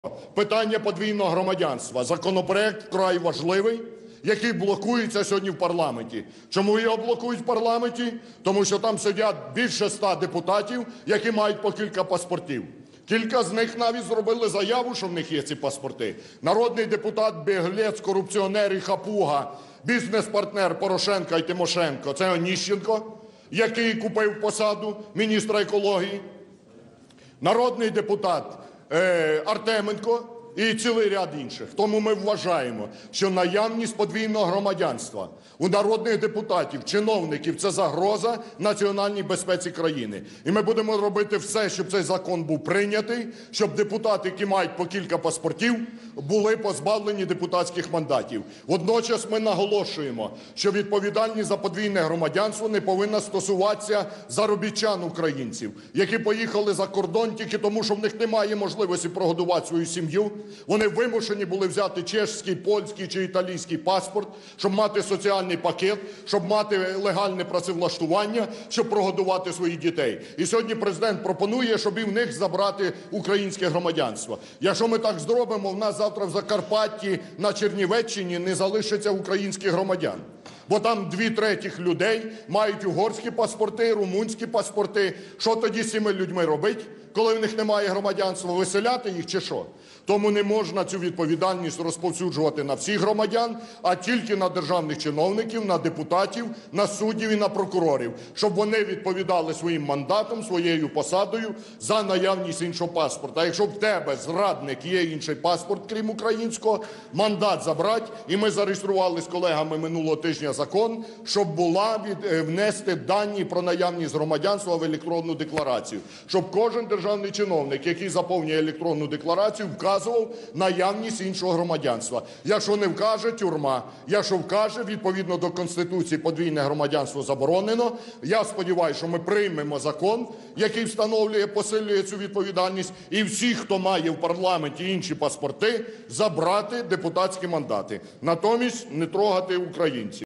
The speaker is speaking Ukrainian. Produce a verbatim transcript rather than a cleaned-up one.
Питання подвійного громадянства. Законопроект вкрай важливий, який блокується сьогодні в парламенті. Чому його блокують в парламенті? Тому що там сидять більше ста депутатів, які мають по кілька паспортів. Кілька з них навіть зробили заяву, що в них є ці паспорти. Народний депутат, беглець, корупціонер і хапуга, бізнес-партнер Порошенка і Тимошенко – це Оніщенко, який купив посаду міністра екології. Народний депутат е, Артеменко і цілий ряд інших. Тому ми вважаємо, що наявність подвійного громадянства у народних депутатів, чиновників – це загроза національній безпеці країни. І ми будемо робити все, щоб цей закон був прийнятий, щоб депутати, які мають по кілька паспортів, були позбавлені депутатських мандатів. Водночас ми наголошуємо, що відповідальність за подвійне громадянство не повинна стосуватися заробітчан-українців, які поїхали за кордон тільки тому, що в них немає можливості прогодувати свою сім'ю. Вони вимушені були взяти чеський, польський чи італійський паспорт, щоб мати соціальний пакет, щоб мати легальне працевлаштування, щоб прогодувати своїх дітей. І сьогодні Президент пропонує, щоб і в них забрати українське громадянство. Якщо ми так зробимо, в нас завтра в Закарпатті, на Чернівеччині не залишиться українських громадян. Бо там дві третіх людей мають угорські паспорти, румунські паспорти. Що тоді з цими людьми робити, коли в них немає громадянства? Виселяти їх чи що? Тому не можна цю відповідальність розповсюджувати на всіх громадян, а тільки на державних чиновників, на депутатів, на суддів і на прокурорів, щоб вони відповідали своїм мандатом, своєю посадою за наявність іншого паспорта. А якщо в тебе, зрадник, є інший паспорт, крім українського, мандат забрати. І ми зареєстрували з колегами минулого тижня закон, щоб була від, внести дані про наявність громадянства в електронну декларацію. Щоб кожен державний чиновник, який заповнює електронну декларацію, вказував наявність іншого громадянства. Якщо не вкаже – тюрма. Якщо вкаже, відповідно до Конституції, подвійне громадянство заборонено. Я сподіваюся, що ми приймемо закон, який встановлює, посилює цю відповідальність, і всі, хто має в парламенті інші паспорти, забрати депутатські мандати. Натомість не трогати українців.